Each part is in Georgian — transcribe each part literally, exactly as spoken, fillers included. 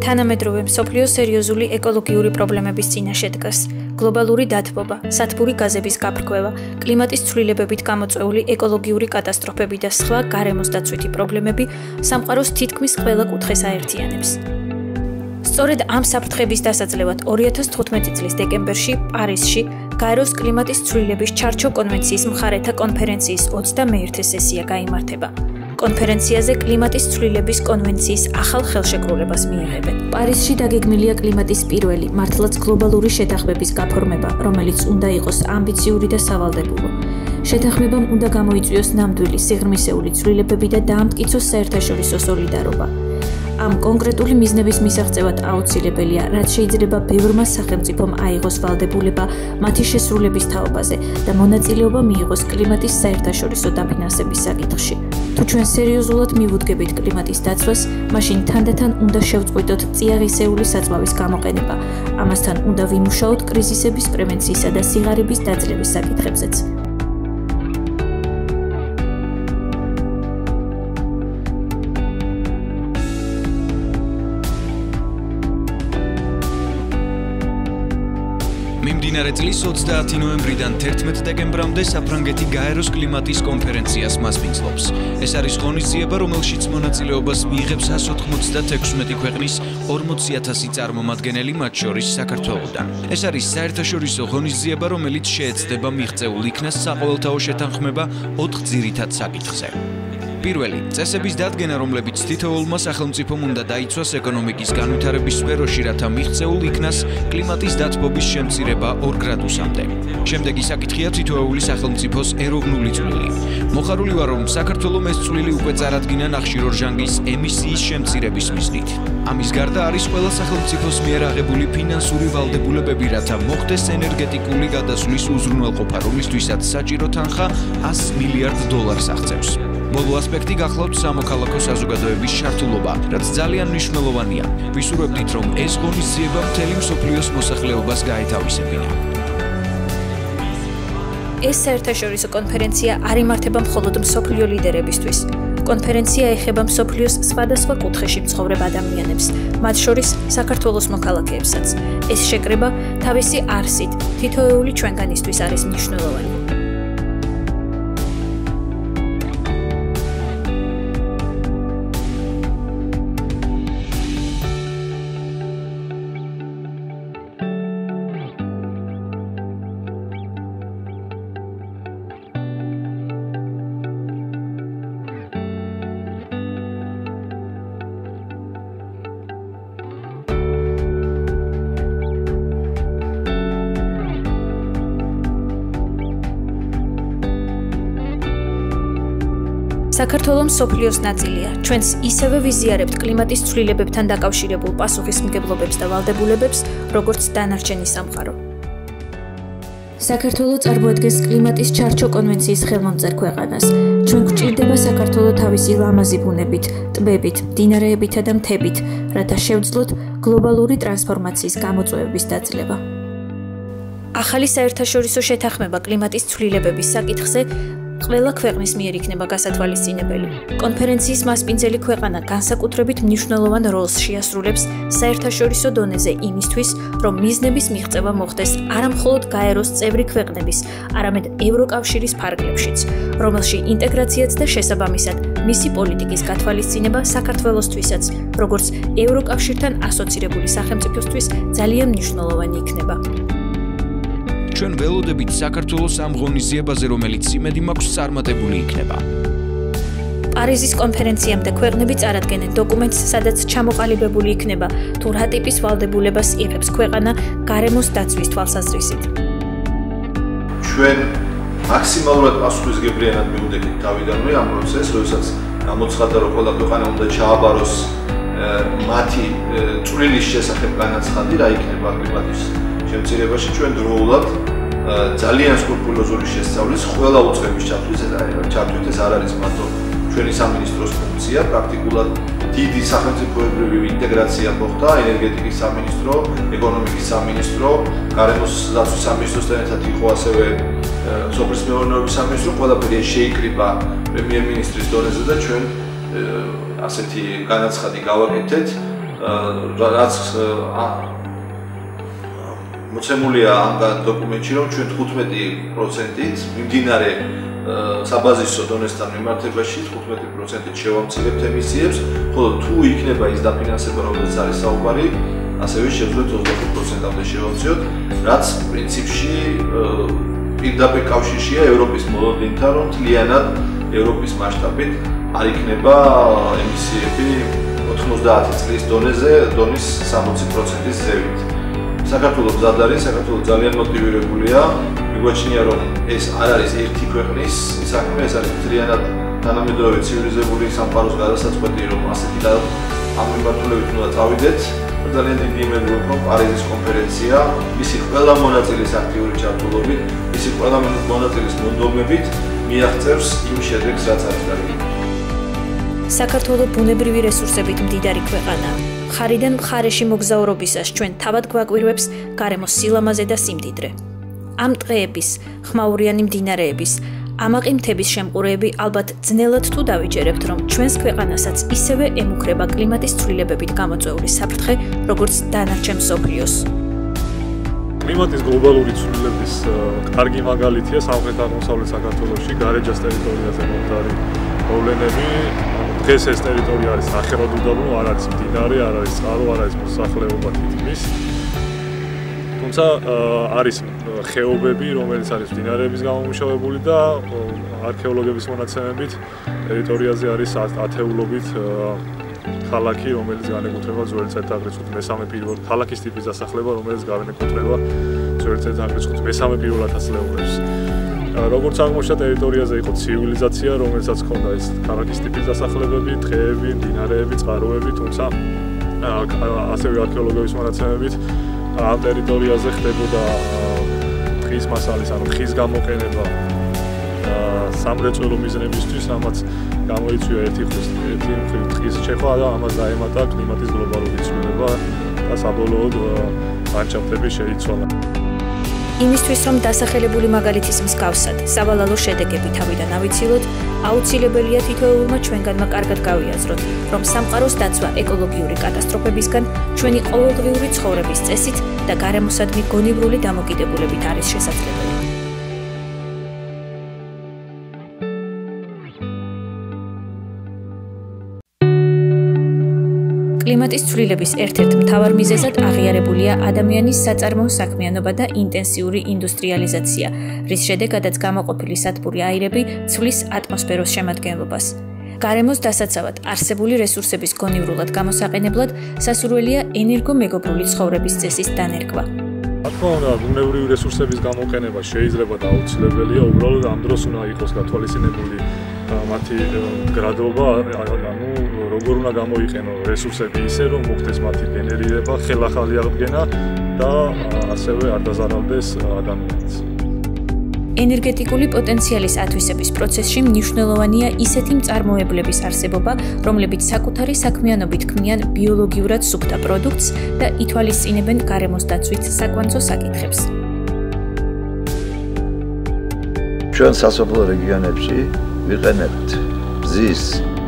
თანამედროვე მსოფლიო სერიოზული ეკოლოგიური პრობლემების წინაშე დგას. გლობალური დათბობა, სათბური გაზების გაფრქვევა, კლიმატის ცვლილებებით გამოწვეული ეკოლოგიური კატასტროფები და სხვა გარემოს დაცვითი პრობლემები სამყაროს თითქმის ყველა კუთხეს აერთიანებს. სწორედ ამ საფრთხების დასაძლევად ორი ათას თხუთმეტი წლის დეკემბერში პარიზში გაეროს კლიმატის ცვლილების ჩარჩო კონვენციის მხარეთა კონფერენციის ოცდამეერთე სესია გაიმართება. კონფერენციაზე კლიმატის ცვლილების კონვენციის ახალ ხელშეკრულებას მიიღებენ. პარიზში დაგეგმილია კლიმატის პირველი, მართლაც გლობალური შეთანხმების გაფორმება, რომელიც უნდა იყოს ამბიციური და სავალდებულო. შეთანხმებამ უნდა გამოიწვიოს ნამდვილი სიღრმისეული ცვლილებები და დაამტკიცოს საერთაშორისო სოლიდარობა. ამ კონკრეტული მიზნების მისაღწევად აუცილებელია, რაც შეიძლება ბევრმა სახელმწიფომ აიღოს ვალდებულება მათი შესრულების თაობაზე და მონაწილეობა მიიღოს კლიმატის საერთაშორისო დაფინანსების საკითხში. თუ ჩვენ სერიოზულად მივუდგებით კლიმატის დაცვას, მაშინ თანდათან უნდა შევწყვიტოთ წიაღისეული საწვავის გამოყენება. ამასთან უნდა ვიმუშაოთ კრიზისების პრევენციისა და სიღარიბის დაძლევის საკითხებზეც. მიმდინარე წლის ოცდაათი ნოემბრიდან თერთმეტ დეკემბრამდე საფრანგეთი გაეროს კლიმატის კონფერენციას მასპინძლობს. ეს არის ღონისძიება, რომელშიც მონაწილეობას მიიღებს εκατს ოთხმოცდაექვსმეტი ქვეყნის ორმოცი ათასი წარმომადგენელი, მათ შორის საქართველოდან. ეს არის საერთაშორისო ღონისძიება, რომელიც შეეცდება მიღწეულ იქნას საყოველთაო შეთანხმება ოთხ ძირითად საკითხზე. პირველი, წესების დადგენა, რომლებიც თითოეულმა სახელმწიფომ უნდა დაიცვას ეკონომიკის განვითარების სფეროში, რათა მიღწეულ იქნას კლიმატის დათბობის შემცირება ორ გრადუსამდე. შემდეგი საკითხია თითოეული სახელმწიფოს ეროვნული წვლილი. მოხარული ვარ, რომ საქართველომ ეს წვლილი უკვე წარადგინა ნახშირორჟანგის ემისიის შემცირების მიზნით. ამის გარდა არის ყველა სახელმწიფოს მიერ აღებული ფინანსური ვალდებულებები, რათა მოხდეს ენერგეტიკული გადასვლის უზრუნველყოფა, რომლისთვისაც საჭირო თანხა ასი მილიარდ დოლარს აღწევს. ბოლო ასპექტი გახლავთ სამოქალაქო საზოგადოების ჩართულობა, რაც ძალიან მნიშვნელოვანია. ვისურვებდით, რომ ეს ღონისძიება მთელი მსოფლიოს მოსახლეობას გაეთავისებინა. ეს საერთაშორისო კონფერენცია არ იმართება მხოლოდ მსოფლიო ლიდერებისთვის. კონფერენცია ეხება მსოფლიოს სხვადასხვა კუთხეში მცხოვრებ ადამიანებს, მათ შორის საქართველოს მოქალაქეებსაც. ეს შეკრება თავისი არსით თითოეული ჩვენგანისთვის არის მნიშვნელოვანი. საქართველო მსოფლიოს ნაწილია. ჩვენს ისევე ვიზიარებთ კლიმატის ცვლილებებთან დაკავშირებულ პასუხისმგებლობებს და ვალდებულებებს, როგორც დანარჩენი სამყარო. საქართველო წარმოადგენს კლიმატის ჩარჩო კონვენციის ხელმომწერ ქვეყანას. ჩვენ გვჭირდება საქართველო თავისი ლამაზი ბუნებით, ტბებით, მდინარეებითა და მთებით, რათა შევძლოთ გლობალური ტრანსფორმაციის გამოწვევების დაძლევა. ახალი საერთაშორისო შეთანხმება კლიმატის ცვლილებების საკითხზე ყველა ქვეყნის მიერ იქნება გასათვალისწინებელი. კონფერენციის მასპინძელი ქვეყანა განსაკუთრებით მნიშვნელოვან როლს შეასრულებს საერთაშორისო დონეზე იმისთვის, რომ მიზნების მიღწევა მოხდეს არამხოლოდ გაეროს წევრი ქვეყნების, არამედ ევროკავშირის ფარგლებშიც, რომელში ინტეგრაციაც და შესაბამისად მისი პოლიტიკის გათვალისწინება საქართველოსთვისაც, როგორც ევროკავშირთან ასოცირებული სახელმწიფოსთვის ძალიან მნიშვნელოვანი იქნება. ჩვენ ველოდებით საქართველოს ამ ღონისძიებაზე, რომელიც იმედი მაქვს წარმატებული იქნება. პარიზის კონფერენციამდე ქვეყნები წარადგენენ დოკუმენტს, სადაც ჩამოყალიბებული იქნება, თუ რა ტიპის ვალდებულებას იღებს ქვეყანა გარემოს დაცვის თვალსაზრისით. ჩვენ მაქსიმალურად პასუხისმგებლიანად მივდექით თავიდანვე ამ პროცესს, როდესაც გამოცხადდა, რომ ყველა ქვეყანა უნდა ჩააბაროს მათი წვლილის შესახებ განაცხადი, რა იქნება კლიმატის შემცირებაში. ჩვენ დროულად ძალიან სკრუპულოზური შესწავლის ყველა უწყების ჩათვლით ეს არ არის მარტო ჩვენი სამინისტროს ფუნქცია, პრაქტიკულად დიდი სახელმწიფოებრივი ინტეგრაცია მოხდა, ენერგეტიკის სამინისტრო, ეკონომიკის სამინისტრო, გარემოს დაცვის სამინისტროსთან ერთად იყო ასევე სოფლის მეურნეობის სამინისტრო, ყველაფერი შეიკრიბა პრემიერ-მინისტრის დონეზე და ჩვენ ასეთი განაცხადი გავაკეთეთ. რაც მოცემულია ამ დოკუმენტში, რომ ჩვენ თხუთმეტი პროცენტით მიმდინარე საბაზისო დონესთან მიმართებაში თხუთმეტი პროცენტით შევამცირებთ ემისიებს, ხოლო თუ იქნება ის დაფინანსება, რომელზეც არის საუბარი, ასევე შევძლოთ ოცდახუთ პროცენტამდე შევამციროთ, რაც პრინციპში პირდაპირ კავშირშია ევროპის მოლოდინთან, რომ მთლიანად ევროპის მასშტაბით არ იქნება ემისიები ოთხმოცდაათი წლის დონეზე, დონის სამოცი პროცენტის ზევით. საქართველოს მზად არის, საქართველოს ძალიან მოტივირებულია. მიგვაჩნია, რომ ეს არ არის ერთი ქვეყნის საქმე, ეს არის მთლიანად თანამედროვე ცივილიზებული სამყაროს გადასაწყვეტი, რომ ასეთი ამ მიმართულებით უნდა წავიდეთ. ძალიან დიდი იმედი ვქონთ, რომ პარიზის კონფერენცია მისი ყველა მონაწილის აქტიური ჩართულობით, მისი ყველა მონაწილის მონდომებით მიაღწევს იმ შედეგს, რაც არის გარკვეული. საქართველო ბუნებრივი რესურსებით მდიდარი ქვეყანაა. ხარიდან მხარეში მოგზაურობისას ჩვენ თავად გვაკვირვებს გარემოს სილამაზე და სიმდიდრე. ამ ტყეების, ხმაურიანი მდინარეების, ამაყი მთების შემყურეები ალბათ ძნელად თუ დავიჯერებთ, რომ ჩვენს ქვეყანასაც ისევე ემუქრება კლიმატის ცვლილებებით გამოწვეული საფრთხე, როგორც დანარჩენ მსოფლიოს. კლიმატის გლობალური ცვლილების კარგი მაგალითია სამხრეთ-აღმოსავლეთ საქართველოში, გარეჯას ტერიტორიაზე მომდარი მოვლენები. დღეს ეს ტერიტორია არის ნახევრად უდაბნო, არ არის მდინარე, არ არის წყარო, არ არის მოსახლეობა თითქმის. თუმცა არის ხეობები, რომელიც არის მდინარეების გამომუშავებული და არქეოლოგების მონაცემებით ტერიტორიაზე არის ათეულობით ქალაქი, რომელიც განეკუთვნება ძველი წელთაღრიცხვით მესამე პირველ ქალაქის ტიპის დასახლება, რომელიც განეკუთვნება ძველი წელთაღრიცხვით მესამე პირველ ათასწლეულებს. როგორც აღმოჩნდა, ტერიტორიაზე იყო ცივილიზაცია, რომელსაც ჰქონდა ეს ქალაქის ტიპის დასახლებები, ტყეები, მდინარეები, წყაროები, თუმცა ასევე არქეოლოგების მონაცემებით ამ ტერიტორიაზე ხდებოდა ტყის მასალის, ანუ ხის გამოყენება სამრეწველო მიზნებისთვის, რამაც გამოიწვია ერთი ერთი ტყის შეხვედრა და ამას დაემატა კლიმატის გლობალური ცვლილება და საბოლოოდ ლანდშაფტები შეიცვალა. იმისთვის, რომ დასახელებული მაგალითის მსგავსად სავალალო შედეგები თავიდან ავიცილოთ, აუცილებელია თითოეულმა ჩვენგანმა კარგად გავიაზროთ, რომ სამყაროს დაცვა ეკოლოგიური კატასტროფებისგან ჩვენი ყოველდღიური ცხოვრების წესით და გარემოსადმი გონივრული დამოკიდებულებით არის შესაძლებელი. კლიმატის ცვლილების ერთ-ერთ მთავარ მიზეზად აღიარებულია ადამიანის საწარმოო საქმიანობა და ინტენსიური ინდუსტრიალიზაცია, რის შედეგადაც გამოყოფილი სათბური აირები ცვლის ატმოსფეროს შემადგენლობას. გარემოს დასაცავად არსებული რესურსების გონივრულად გამოსაყენებლად სასურველია ენერგომეგობრული ცხოვრების წესის დანერგვა. რა თქმა უნდა, ბუნებრივი რესურსების გამოყენება შეიძლება და აუცილებელია, უბრალოდ ამ დროს უნდა იყოს გათვალისწინებული მათი გრადობა, ანუ როგორ უნდა გამოიყენო რესურსები ისე, რომ მოხდეს მათი გენერირება, ხელახალი აღდგენა და ასევე არ დაზარალდეს ადამიანს. ენერგეტიკული პოტენციალის ათვისების პროცესში მნიშვნელოვანია ისეთი მწარმოებლების არსებობა, რომლებიც საკუთარი საქმიანობით ქმნიან ბიოლოგიურად სუფთა პროდუქტს და ითვალისწინებენ გარემოს დაცვით საკვანძო საკითხებს. ჩვენ სასოფლო რეგიონებში ვიყენებთ ბზის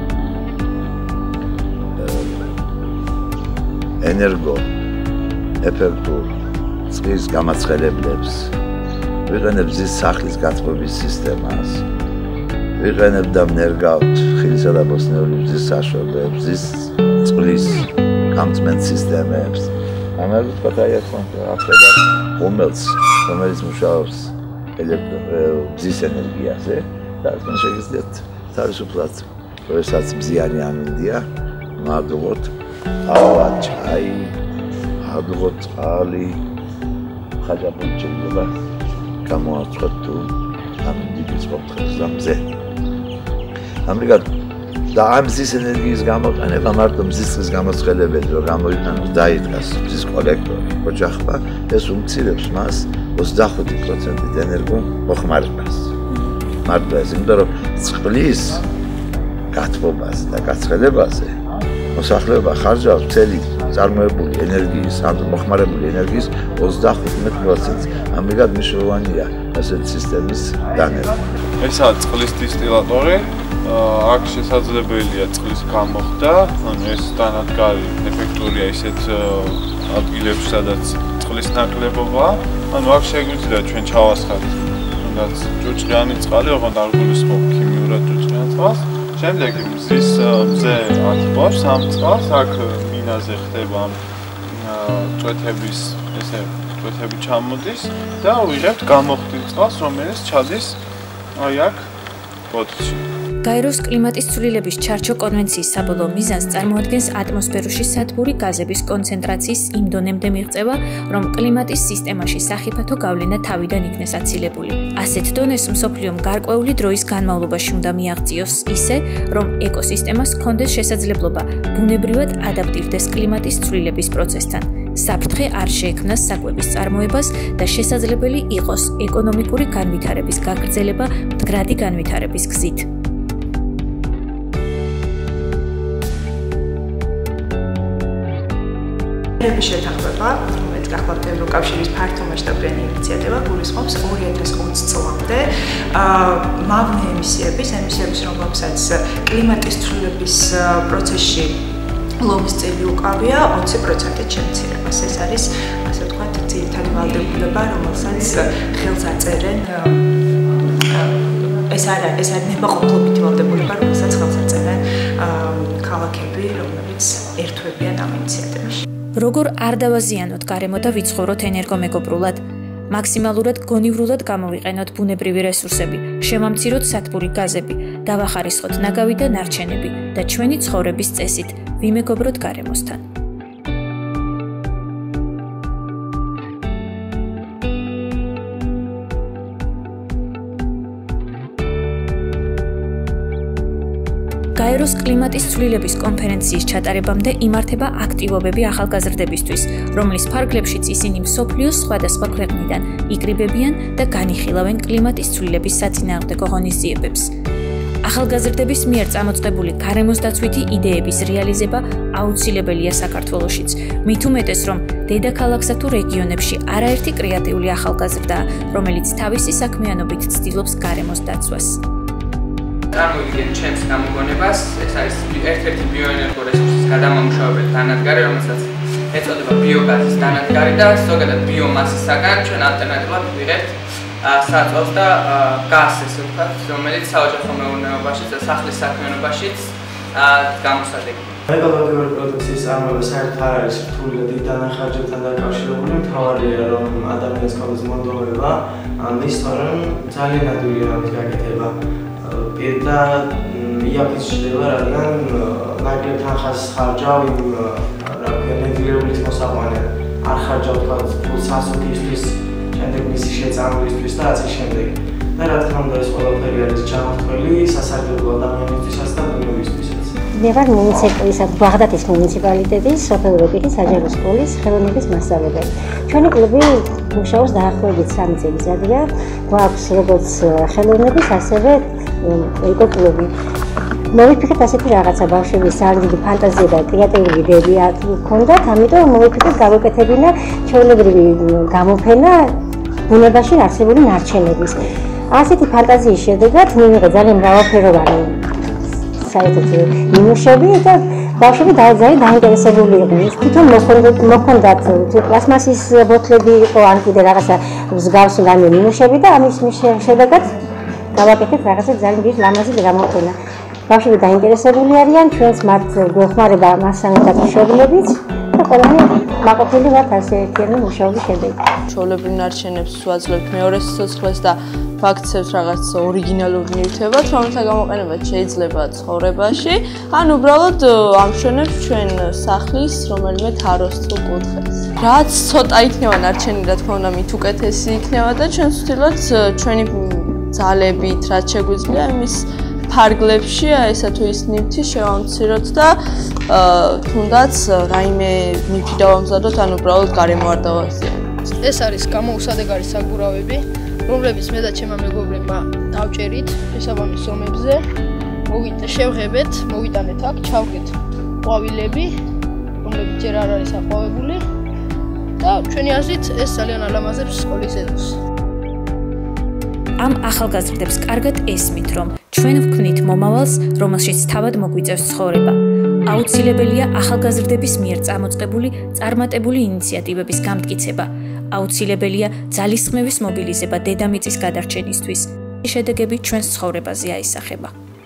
ენერგო ეფექტურ წყლის გამაცხელებლებს, ვიყენებთ ბზის სახლის გაწყვეტის სისტემას, ვიყენებთ და ვნერგავთ ხილისა და ბოსტნეული ბზის საშუალებებს, ბზის წყლის გამწმენდ სისტემებს. ამას ვთქვათ, აი ეს ახლა რომელს რომელიც მუშაობს ბზის ენერგიაზე და თქვენ შეგიძლიათ თავისუფლად, როდესაც მზიანი ამინდია, მადლობთ ავა, ჩაი, მადლობთ წყალი, ხაჭაპური შეიძლება გამოაცხოთ თუ ამინდის მოხდეს და მზე. ამრიგად და ამ მზის ენერგიის გამოყენება მარტო მზის წყლის გამოსხელებელი რომ გამოიყენოს დაიდგას მზის კოლექტორი ოჯახმა, ეს უმცირებს მას ოცდახუთი პროცენტით ენერგო მოხმარებას. მარტო ეს, იმიტომ რომ წყლის გათბობაზე და გაცხელებაზე მოსახლეობა ხარჯავს მთელი წარმოებული ენერგიის, ან მოხმარებული ენერგიის ოცდახუთ პროცენტს. ამრიგად მნიშვნელოვანია ასეთი სისტემის დანერგვა. ესაა წყლის დისტილატორი, აქ შესაძლებელია წყლის გამოხდა, ანუ ეს დანადგარი ეფექტურია ისეთ ადგილებში, სადაც წყლის ნაკლებობაა. ანუ აქ შეგვიძლია ჩვენ ჩავასხათ თუნდაც ჭუჭყიანი წყალი, ოღონდ არ გულისხმობ ქიმიურად ჭუჭყიან წყალს. შემდეგ მზის მზე ათბობს ამ წყალს, აქ მინაზე ხდება წვეთების ესე წვეთები ჩამოდის და ვიღებთ გამოხდილ წყალს, რომელიც ჩადის აი აქ ბოთლში. გაეროს კლიმატის ცვლილების ჩარჩო კონვენციის საბოლოო მიზანს წარმოადგენს ატმოსფეროში სათბური გაზების კონცენტრაციის იმ დონემდე მიღწევა, რომ კლიმატის სისტემაში სახიფათო გავლენა თავიდან იქნეს აცილებული. ასეთ დონეს მსოფლიომ გარკვეული დროის განმავლობაში უნდა მიაღწიოს ისე, რომ ეკოსისტემას ჰქონდეს შესაძლებლობა ბუნებრივად ადაპტირდეს კლიმატის ცვლილების პროცესთან. საფრთხე არ შეექმნას საკვების წარმოებას და შესაძლებელი იყოს ეკონომიკური განვითარების გაგრძელება მდგრადი განვითარების გზით. ერების შეთანხმება, რომელიც გახლავთ ევროკავშირის ფართომასშტაბიანი ინიციატივა, გულისხმობს ორი ათას ოცი წლამდე მავნე ემისიების, ემისიების, რომლებსაც კლიმატის ცვლილების პროცესში ლომის წილი უკავია ოცი პროცენტით შემცირებას. ეს არის, ასე ვთქვათ, ძირითადი ვალდებულება, რომელსაც ხელს აწერენ ეს არა, ეს არის ნებაყოფლობითი ვალდებულება, რომელსაც ხელს აწერენ ქალაქები, რომლებიც ერთვებიან ამ ინიციატივაში. როგორ არ დავაზიანოთ გარემო და ვიცხოვროთ ენერგომეგობრულად, მაქსიმალურად გონივრულად გამოვიყენოთ ბუნებრივი რესურსები, შევამციროთ სათბური გაზები, დავახარისხოთ ნაგავი და ნარჩენები და ჩვენი ცხოვრების წესით ვიმეგობროთ გარემოსთან. გაეროს კლიმატის ცვლილების კონფერენციის ჩატარებამდე იმართება აქტივობები ახალგაზრდებისთვის, რომლის ფარგლებშიც ისინი მსოფლიოს სხვადასხვა ქვეყნიდან იკრიბებიან და განიხილავენ კლიმატის ცვლილების საწინააღმდეგო ღონისძიებებს. ახალგაზრდების მიერ წამოწყებული გარემოსდაცვითი იდეების რეალიზება აუცილებელია საქართველოშიც. მით უმეტეს, რომ დედაქალაქსა თუ რეგიონებში არაერთი კრეატიული ახალგაზრდაა, რომელიც თავისი საქმიანობით ცდილობს გარემოს დაცვას. წარმოვიდგენთ ჩემს გამოგონებას, ეს არის ერთ-ერთი ბიოენერგო რესურსის გადამამუშავებელი დანადგარი, რომელსაც ეწოდება ბიოგაზის დანადგარი და ზოგადად ბიომასისაგან ჩვენ ალტერნატიულად ვიღებთ საწვავს და გაზს, ესე ვთქვათ, რომელიც საოჯახო მეურნეობაშიც და სახლის საქმიანობაშიც გამოსადეგია. ეკოლოგიური პროდუქციის წარმოება საერთოდ არ არის რთული და დიდ დანახარჯებთან დაკავშირებული. მთავარია, რომ ადამიანს ჰქონდეს მონდომება ამის, თორემ ძალიან ადვილია ამის გაკეთება. და იაფის შეიძლება, რადგან ნაკლებ თანხას ხარჯავ იმ რა ქვია ნეგლირებულის მოსაყვანე არ ხარჯავ თქვათ ფულს ასოთისთვის, შემდეგ მისი შეწამვლისთვის და ასე შემდეგ. და რა თქმა უნდა ეს ყველაფერი არის ჩამოთვლილი სასარგებლო ადამიანისთვისაც და ბუნებისთვისაც. მე ვარ მუნიციპალიტეტის ბაღდათის მუნიციპალიტეტის სოფელ რობიტის საჯარო სკოლის ხელოვნების მასწავლებელი. ჩვენი კლუბი მუშაობს დაახლოებით სამი წელი ზადია. გვაქვს როგორც ხელოვნების, ასევე ეკოკლუბი. მოვიფიქრეთ ასეთი რაღაცა, ბავშვების ძალიან დიდი ფანტაზია და კრეატიული იდეები ჰქონდათ, ამიტომ მოვიფიქრეთ გავაკეთებინა ჩვეულებრივი გამოფენა ბუნებაში არსებული ნარჩენების. ასეთი ფანტაზიის შედეგად მივიღე ძალიან მრავალფეროვანი საერთოდ ნიმუშები და ბავშვები ძალიან დაინტერესებული იყვნენ. თვითონ მოხონდათ პლასმასის ბოთლები იყო, ან კიდე რაღაცა მსგავსი ნიმუშები და ამის შედეგად გავაკეთეთ რაღაცა ძალიან დიდი ლამაზი გამოფენა. ბავშვები დაინტერესებული არიან, ჩვენს მათ გვეხმარება მასწავლებლად მშობლებიც და ყველანი მაყოფილი ვართ ასე ერთიანი მუშაობის შედეგად. ჩვეულებრივ ნარჩენებს ვაძლევთ მეორე სიცოცხლეს და ვაქცევთ რაღაც ორიგინალურ ნივთებად, რომელთა გამოყენებაც შეიძლება ცხოვრებაში, ან უბრალოდ ამშვენებთ ჩვენ სახლის რომელიმე თაროს თუ კუთხეს. რაც ცოტა იქნება ნარჩენი, რა თქმა უნდა, მით უკეთესი იქნება და ჩვენ ვცდილობთ ჩვენი ძალებით, რაც შეგვიძლია იმის ფარგლებში ესა თუ ის ნივთი შევამციროთ და თუნდაც რაიმე ნივთი დავამზადოთ, ან უბრალოდ გარემო არ დავაზიანოთ. ეს არის გამოუსადეგარი საგურავები, რომლებიც მე და ჩემმა მეგობრებმა დავჭერით შესაბამის ზომებზე. მოვიდა შევღებეთ, მოვიტანეთ აქ, ჩავგეთ ყვავილები, რომლებიც ჯერ არ არის აყვავებული და ჩვენი აზრით ეს ძალიან ალამაზებს სკოლის ეზოს. ამ ახალგაზრდებს კარგად ესმით, რომ ჩვენ ვქმნით მომავალს, რომელშიც თავად მოგვიწევს ცხოვრება. აუცილებელია ახალგაზრდების მიერ წამოწყებული წარმატებული ინიციატივების გამტკიცება. აუცილებელია ძალისხმევის მობილიზება დედამიწის გადარჩენისთვის. შედეგები ჩვენს ცხოვრებაზე აისახება.